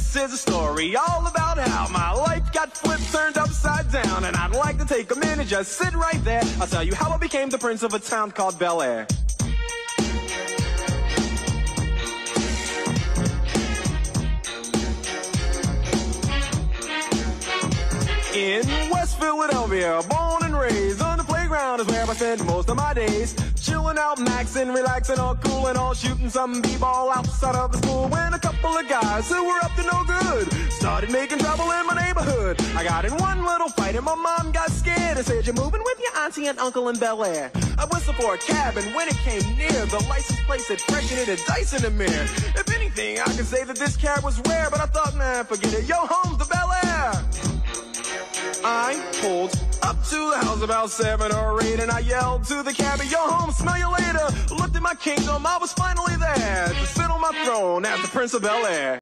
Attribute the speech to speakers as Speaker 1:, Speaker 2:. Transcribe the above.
Speaker 1: This is a story all about how my life got flipped, turned upside down. And I'd like to take a minute, just sit right there. I'll tell you how I became the prince of a town called Bel Air. In West Philadelphia, born and raised, on the playground is where I spent most of my days. Chilling out, maxing, relaxing, all cool and all, shooting some b-ball outside of the school. When a couple of guys who were up to no good started making trouble in my neighborhood. I got in one little fight and my mom got scared and said, "You're moving with your auntie and uncle in Bel Air." I whistled for a cab, and when it came near, the license plate said fresh and it had dice in the mirror. If anything, I could say that this cab was rare, but I thought, nah, forget it, yo, home's the Bel Air. I pulled up to the house about 7 or 8, and I yelled to the cabbie, "Yo, home, smell you later." Looked at my kingdom, I was finally there to sit on my throne as the Prince of Bel Air.